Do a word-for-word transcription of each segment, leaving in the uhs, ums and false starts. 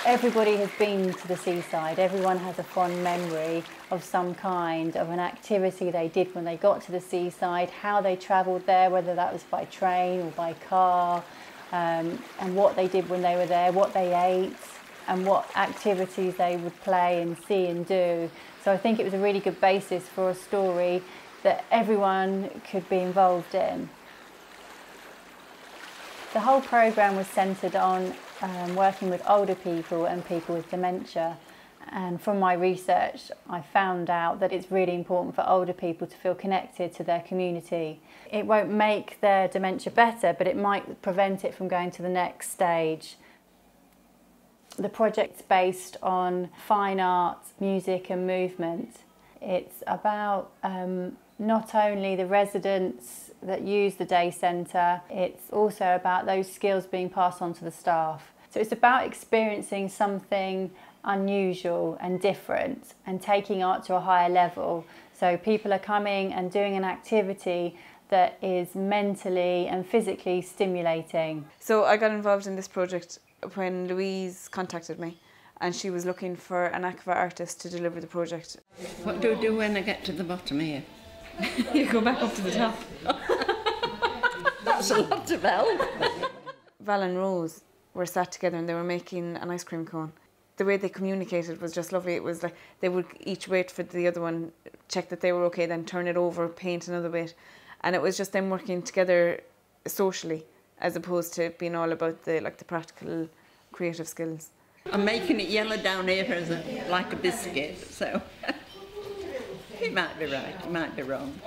Everybody has been to the seaside. Everyone has a fond memory of some kind of an activity they did when they got to the seaside, how they travelled there, whether that was by train or by car, um, and what they did when they were there, what they ate, and what activities they would play and see and do. So I think it was a really good basis for a story that everyone could be involved in. The whole programme was centred on um, working with older people and people with dementia. And from my research, I found out that it's really important for older people to feel connected to their community. It won't make their dementia better, but it might prevent it from going to the next stage. The project's based on fine art, music and movement. It's about um, not only the residents that use the day centre, it's also about those skills being passed on to the staff. So it's about experiencing something unusual and different and taking art to a higher level. So people are coming and doing an activity that is mentally and physically stimulating. So I got involved in this project when Louise contacted me, and she was looking for an aqua artist to deliver the project. What do I do when I get to the bottom here? You go back up to the top. That's a lot of help. Val and Rose were sat together and they were making an ice cream cone. The way they communicated was just lovely. It was like they would each wait for the other one, check that they were okay, then turn it over, paint another bit. And it was just them working together socially, as opposed to being all about the like the practical, creative skills. I'm making it yellow down here as a, like a biscuit, so it might be right, it might be wrong.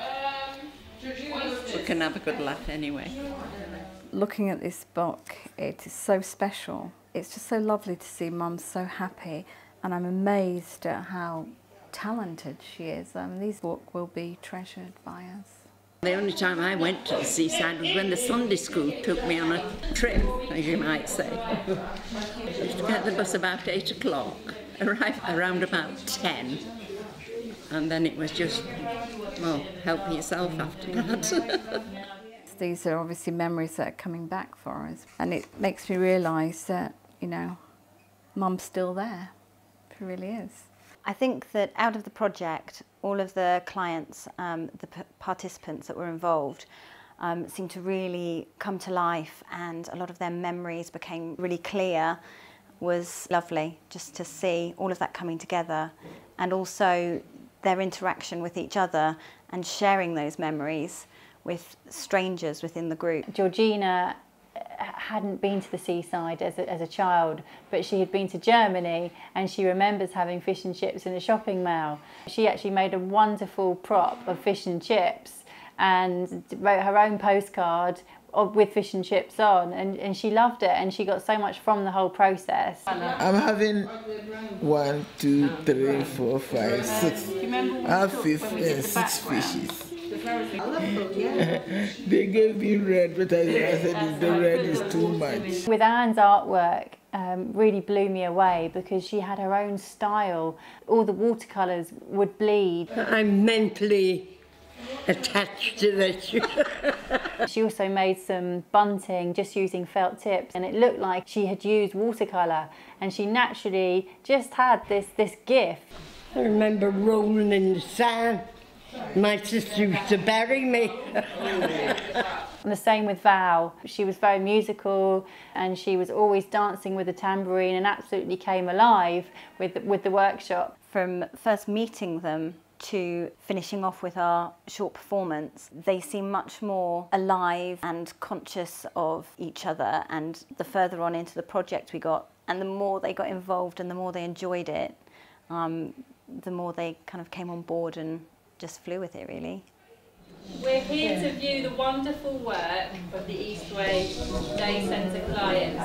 We can have a good laugh anyway. Looking at this book, it is so special. It's just so lovely to see Mum so happy, and I'm amazed at how talented she is. I mean, this book will be treasured by us. The only time I went to the seaside was when the Sunday school took me on a trip, as you might say. I used to get the bus about eight o'clock, arrive around about ten, and then it was just, well, help yourself after that. These are obviously memories that are coming back for us, and it makes me realise that, you know, Mum's still there. She really is. I think that out of the project, all of the clients, um, the p participants that were involved um, seemed to really come to life, and a lot of their memories became really clear. It was lovely just to see all of that coming together, and also their interaction with each other and sharing those memories with strangers within the group. Georgina hadn't been to the seaside as a, as a child, but she had been to Germany, and she remembers having fish and chips in a shopping mall. She actually made a wonderful prop of fish and chips and wrote her own postcard of, with fish and chips on, and, and she loved it, and she got so much from the whole process. I'm having one, two, three, four, five, six. I have fish, uh, six fishes. They gave me red, but I, I said the red is too much. With Anne's artwork, um, really blew me away because she had her own style. All the watercolours would bleed. I'm mentally attached to this. She also made some bunting just using felt tips, and it looked like she had used watercolour, and she naturally just had this, this gift. I remember rolling in the sand. My sister used to bury me. And the same with Val. She was very musical, and she was always dancing with the tambourine and absolutely came alive with the, with the workshop. From first meeting them to finishing off with our short performance, they seem much more alive and conscious of each other, and the further on into the project we got, and the more they got involved and the more they enjoyed it, um, the more they kind of came on board and just flew with it, really. We're here to view the wonderful work of the Eastway Day Centre clients.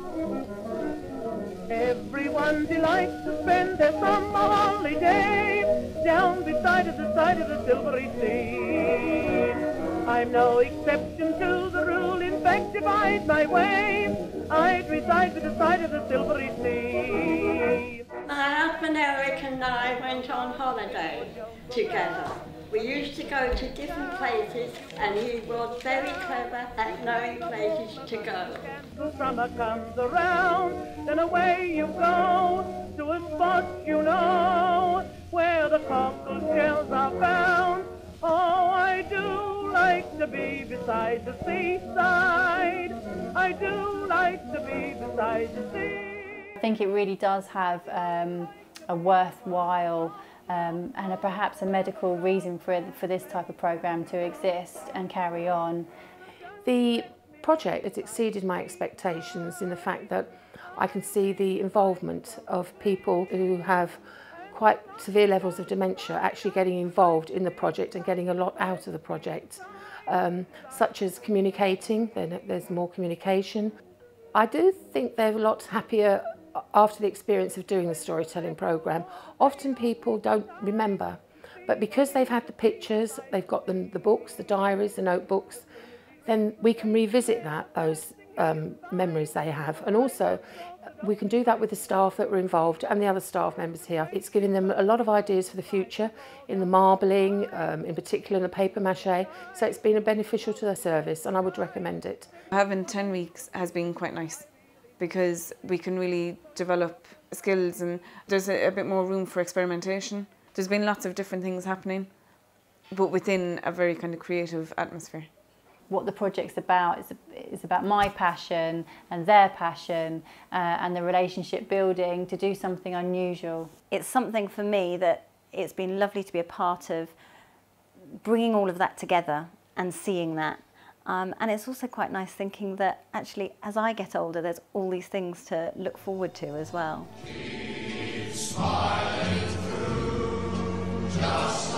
Everyone delights to spend their summer holiday down beside of the side of the Silvery Sea. I'm no exception to the rule, in fact, if I'd my way, I'd reside by the side of the Silvery Sea. I have an American I went on holiday together. We used to go to different places and he was very clever at knowing places to go. The summer comes around, then away you go to a spot you know where the cockle shells are found. Oh, I do like to be beside the seaside. I do like to be beside the sea. I think it really does have um, a worthwhile um, and a, perhaps a medical reason for, for this type of programme to exist and carry on. The project has exceeded my expectations in the fact that I can see the involvement of people who have quite severe levels of dementia actually getting involved in the project and getting a lot out of the project, um, such as communicating. Then there's more communication. I do think they're a lot happier after the experience of doing the storytelling programme. Often people don't remember, but because they've had the pictures, they've got the, the books, the diaries, the notebooks, then we can revisit that, those um, memories they have. And also, we can do that with the staff that were involved and the other staff members here. It's giving them a lot of ideas for the future in the marbling, um, in particular in the paper mache. So it's been a beneficial to their service and I would recommend it. Having ten weeks has been quite nice because we can really develop skills and there's a, a bit more room for experimentation. There's been lots of different things happening, but within a very kind of creative atmosphere. What the project's about is, is about my passion and their passion uh, and the relationship building to do something unusual. It's something for me that it's been lovely to be a part of, bringing all of that together and seeing that. Um, and it's also quite nice thinking that actually as I get older there's all these things to look forward to as well. Just